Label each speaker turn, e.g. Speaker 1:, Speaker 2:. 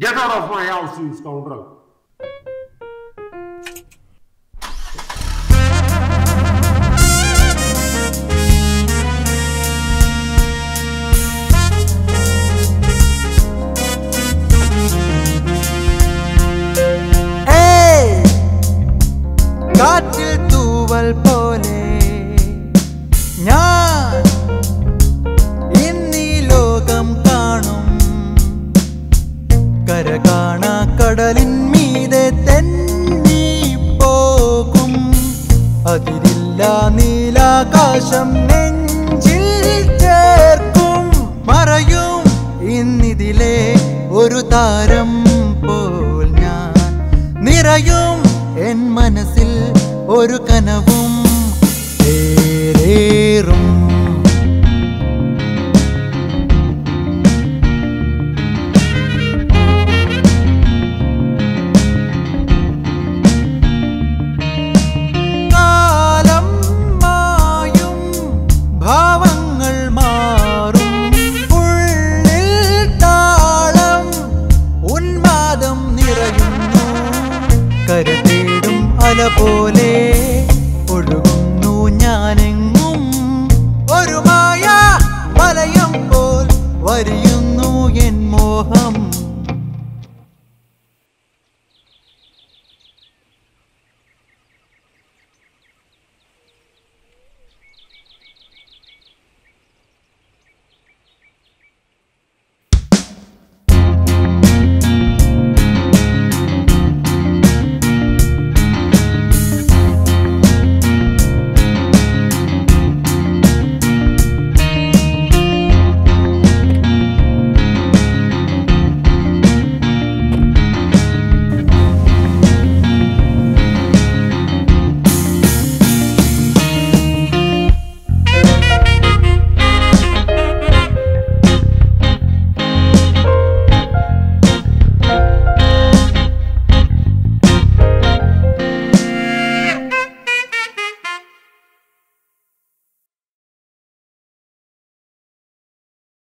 Speaker 1: Get out of my house, you scoundrel.
Speaker 2: കാറ്റിൽ തൂവൽ പോലെ ഞാൻ ഇന്നീ ലോകം കാണും. കര കാണാ കടലിൻ മീതെ തെന്നി പോകും. അതിരില്ല നീലാകാശം നെഞ്ചിൽ ചേർക്കും. മറയും ഇന്നിതിലെ ഒരു താരം പോൽ ഞാൻ. നിറയും എൻ മനസ്സിൽ ഒരു കനവും ഏറേറും. കാലം മായും ഭാവങ്ങൾ മാറും. ഉള്ളിൽ താളം ഉന്മാദം നിറയുന്നു. കരതേടും അല പോലെ ഒഴുകുന്നു ഞാനെങ്ങും. ഒരു മായ വലയം പോൽ വരിയുന്നു എൻ മോഹം.